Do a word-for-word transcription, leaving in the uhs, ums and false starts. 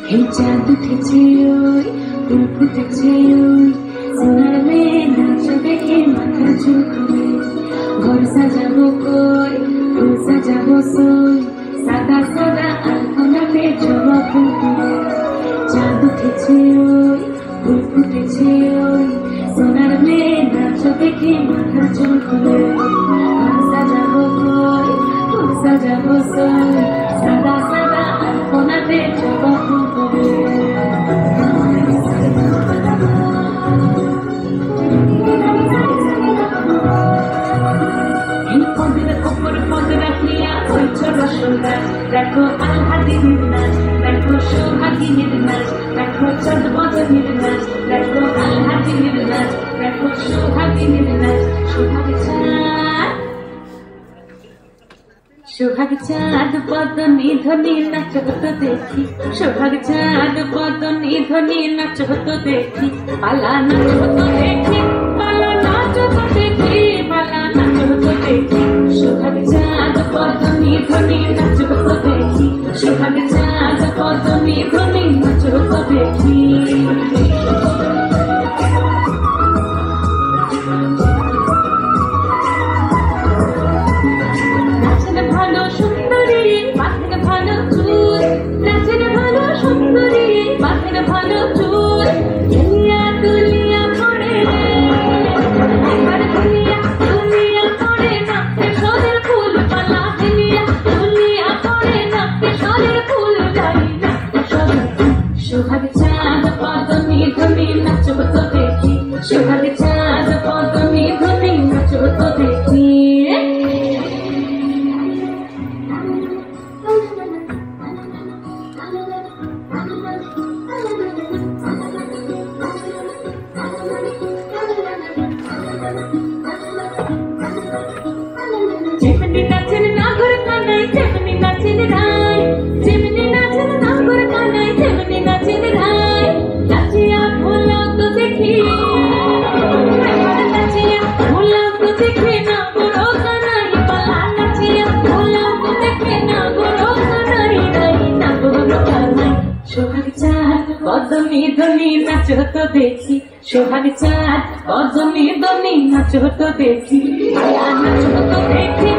এই চাঁদ উঠেছে ওই ফুল ফুটেছে ওই সোনার মেয়ে নাচ দেখে মাথা ঝুঁকবে ঘর সাজাবো কই ফুল সাজাবো সই সাদা সাদা আলপনাতে জমা ফুটবে চাঁদ উঠেছে ওই ফুল ফুটেছে ওই সোনার মেয়ে নাচ দেখে মাথা ঝুঁকবে ঘর সাজাবো কই ফুল সাজাবো সই সাদা সাদা আলপনাতে জমা ফুটবে দেখো আলহাদিনীর নাচ দেখো সোহাগিনীর নাচ দেখো চাঁদ বদনীর নাচ দেখো আলহাদিনীর নাচ দেখো সোহাগিনীর নাচ সোহাগ চাঁদ সোহাগ চাঁদ বদনী ধ্বনি নাচ হতো দেখি সোহাগ চাঁদ বদনী ধ্বনি নাচ হতো দেখি পালা নাচ হতো দেখি পালা নাচ হতো দেখি পালা নাচ হতো দেখি সোহাগ চাঁদ বদনী ধ্বনি নাচ হতো দেখি সোহাগ চাঁদ বদনী ধ্বনি নাচ হতো দেখি নাচেন ভালো সুন্দরী মাথের ভালো চুল নাচেন ভালো সুন্দরী মাথের ভালো চুল দুনিয়া দুনিয়া পড়ে এবার দুনিয়া দুনিয়া পড়ে নাচে সোদের ফুল পালা দুনিয়া দুনিয়া পড়ে নাচে সোদের ফুল যাই নাচে সোদের সোহাগ চাঁদ বদনী ধ্বনি নাচ হতো দেখি সোহাগ চাঁদ বদনী ধ্বনি নাচ হতো দেখি যেমনি নাচেন নাগর কানাই তেমনি নাচেন রাই যেমনি নাচেন নাগর কানাই তেমনি নাচেন রাই নাচিয়া ভোলা তো দেখি নাচিয়া ভোলা তো দেখি না বড় কানাই পালা নাচিয়া ভোলা তো দেখি না বড় কানাই রাই না বড় কানাই সোহাগ চাঁদ বদনী ধ্বনি নাচ হতো দেখি সোহাগ চাঁদ বদনী ধ্বনি নাচ হতো দেখি পালা নাচ হতো দেখি